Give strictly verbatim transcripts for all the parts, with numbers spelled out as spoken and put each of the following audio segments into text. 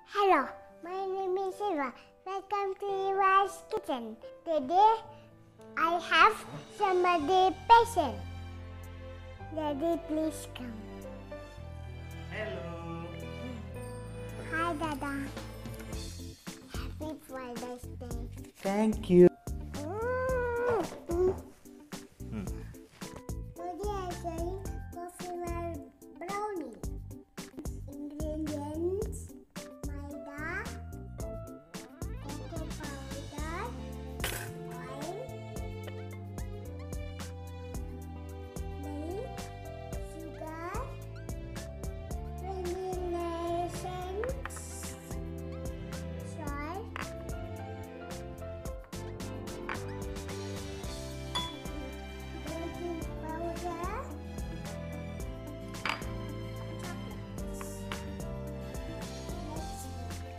Hello, my name is Eva. Welcome to Eva's Kitchen. Today I have some other patient. Daddy, please come. Hello. Hi, Dada. Happy Father's Day. Thank you. Mm. Mm. Today I'm doing coffee and brownie. Ingredients: maida, cocoa powder, oil, milk, sugar, vanilla essence, salt, baking powder, chocolates. Let's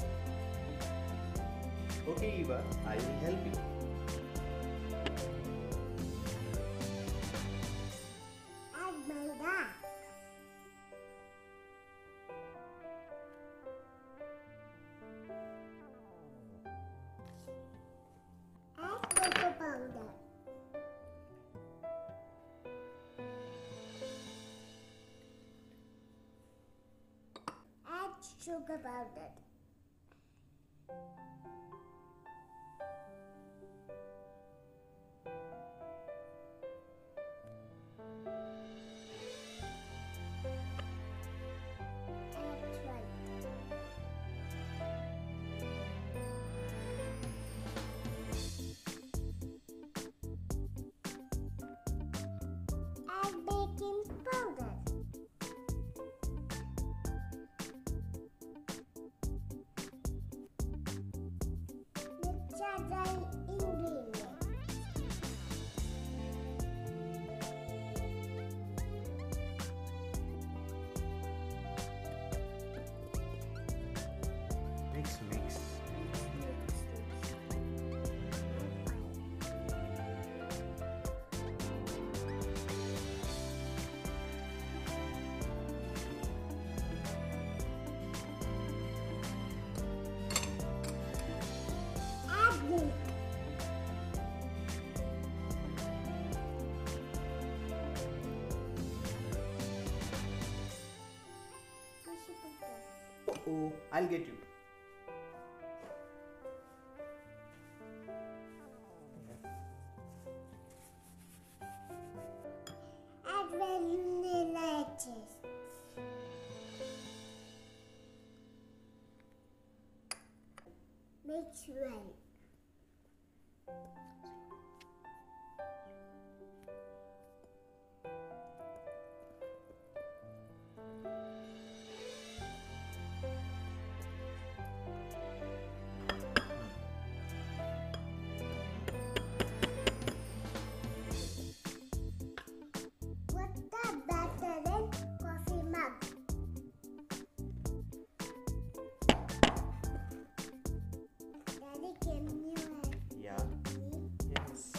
make. Okay, Eva, I will help you. Add maida. Add cocoa powder. Add sugar powder. Add salt. Add baking powder. Mix other ingredients. Mix, mix. Add milk. Oh, I'll get you. Add vanilla essence. Mix well. Put the batter in coffee mug. Daddy, can you help Yeah. me? Yes.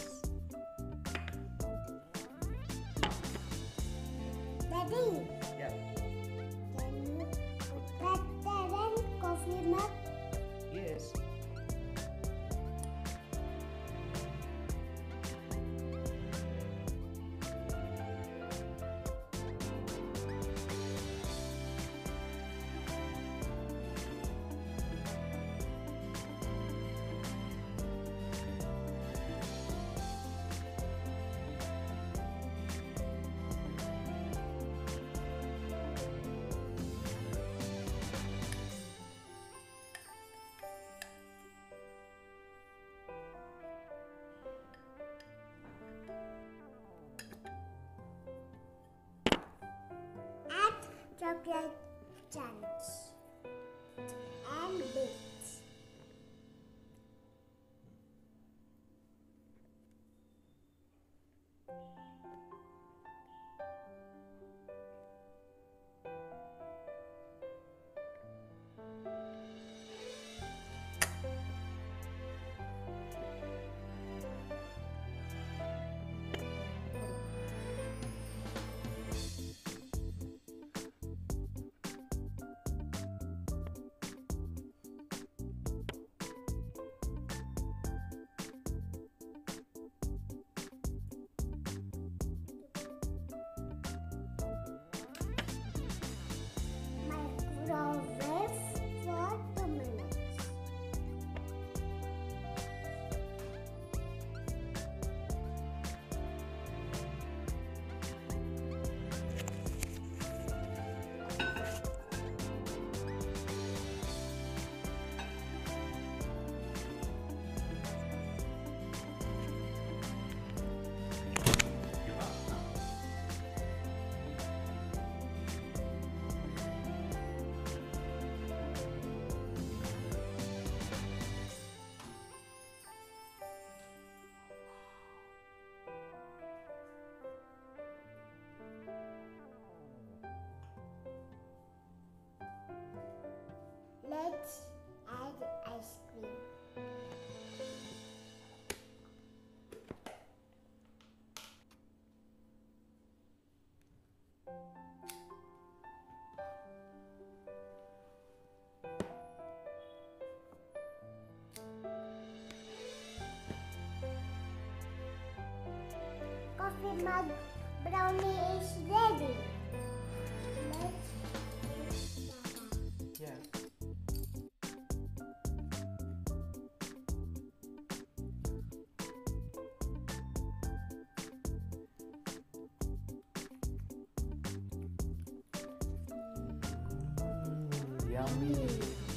Daddy, Yeah. can you put batter in coffee mug? Yes. Add chocolate chunks and bits. mug brownie is ready. Let's Yeah. Mm, yummy.